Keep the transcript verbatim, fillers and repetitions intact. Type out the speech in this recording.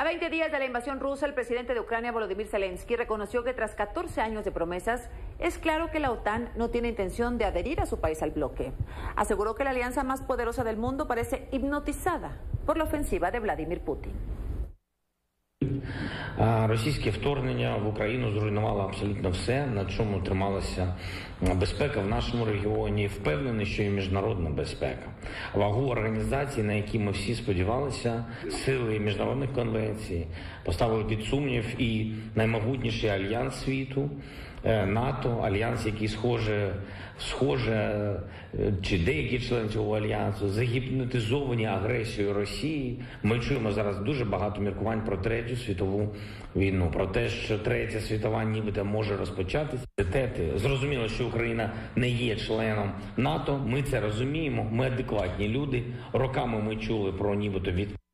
A veinte días de la invasión rusa, el presidente de Ucrania, Volodymyr Zelensky, reconoció que tras catorce años de promesas, es claro que la OTAN no tiene intención de adherir a su país al bloque. Aseguró que la alianza más poderosa del mundo parece hipnotizada por la ofensiva de Vladimir Putin. Російське вторгнення в Україну зруйнувало абсолютно все, на чому трималася безпека в нашому регіоні. Впевнений, що і міжнародна безпека. Вагу організації, на які ми всі сподівалися, сили міжнародних конвенцій, поставили під сумнів і наймогутніший альянс світу, НАТО, альянс, який схоже, схоже, чи деякі члени цього альянсу загіпнотизовані агресією Росії. Ми чуємо зараз дуже багато міркувань про Третю світову війну, про те, що Третя світова нібито може розпочатися. Зрозуміло, що Україна не є членом НАТО, ми це розуміємо, ми адекватні люди. Роками ми чули про нібито від